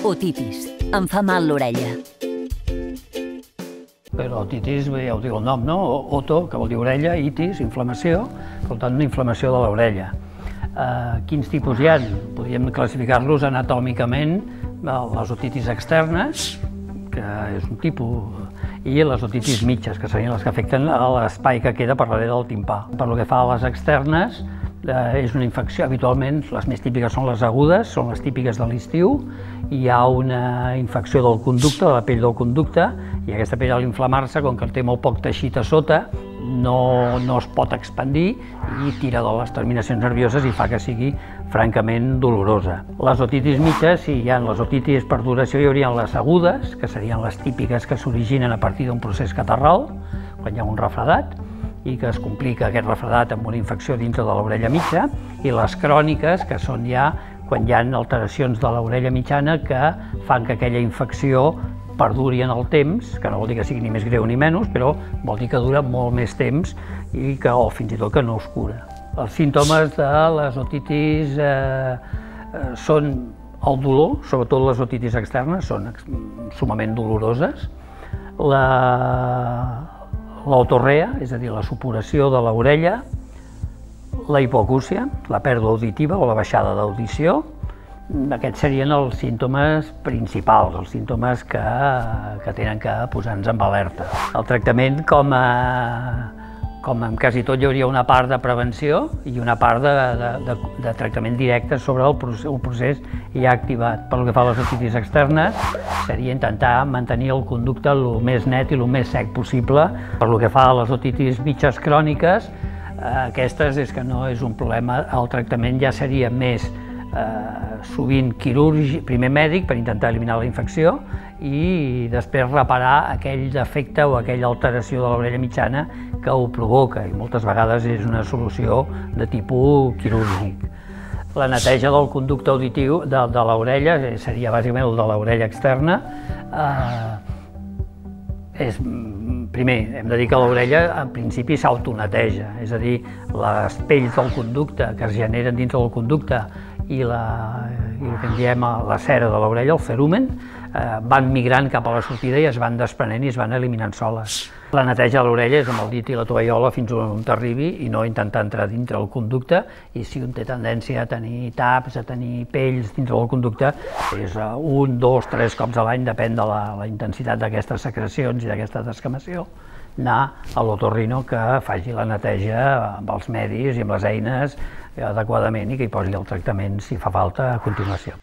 Otitis. Em fa mal l'orella. L'otitis, ja ho diu el nom, no? Oto, que vol dir orella, itis, inflamació, per tant, una inflamació de l'orella. Quins tipus hi ha? Podríem classificar-los anatòmicament, les otitis externes, que és un tipus, i les otitis mitges, que serien les que afecten l'espai que queda per darrere del timpà. Per lo que fa a les externes, és una infecció, habitualment les més típiques són les agudes, són les típiques de l'estiu. Hi ha una infecció del conducte, de la pell del conducte, i aquesta pell, a l'inflamar-se, com que té molt poc teixit a sota, no es pot expandir i tira de les terminacions nervioses i fa que sigui francament dolorosa. Les otitis mitges, si hi ha les otitis per duració, hi haurien les agudes, que serien les típiques que s'originen a partir d'un procés catarral, quan hi ha un refredat, i que es complica aquest refredat amb una infecció dintre de l'orella mitja, i les cròniques, que són ja quan hi ha alteracions de l'orella mitjana que fan que aquella infecció perduri en el temps, que no vol dir que sigui ni més greu ni menys, però vol dir que dura molt més temps i que, o fins i tot que no es cura. Els símptomes de les otitis són el dolor, sobretot les otitis externes, són sumament doloroses. L'otorrea, és a dir, la supuració de l'orella, la hipocúsia, la pèrdua auditiva o la baixada d'audició. Aquests serien els símptomes principals, els símptomes que tenen que posar-nos en alerta. El tractament, com en quasi tot, hi hauria una part de prevenció i una part de tractament directe sobre el procés ja activat. Pel que fa a les otitis externes, seria intentar mantenir el conducte el més net i el més sec possible. Pel que fa a les otitis mitges cròniques, aquestes és que no és un problema, el tractament ja seria més sovint quirúrgic, primer mèdic per intentar eliminar la infecció i després reparar aquell defecte o aquella alteració de l'orella mitjana que ho provoca, i moltes vegades és una solució de tipus quirúrgic. La neteja del conducte auditiu de l'orella seria bàsicament el de l'orella externa. Primer, hem de dir que l'orella en principi s'autoneteja, és a dir, les pells del conducte que es generen dintre del conducte i el que en diem la cera de l'orella, el cerumen, van migrant cap a la sortida i es van desprenent i es van eliminant soles. La neteja de l'orella és amb el dit i la tovallola fins on t'arribi i no intentar entrar dintre el conducte, i si un té tendència a tenir taps, a tenir pells dintre del conducte, és 1, 2, 3 cops a l'any, depèn de la intensitat d'aquestes secrecions i d'aquesta descamació, anar a l'otorrino que faci la neteja amb els medis i amb les eines adequadament i que hi posi el tractament, si fa falta, a continuació.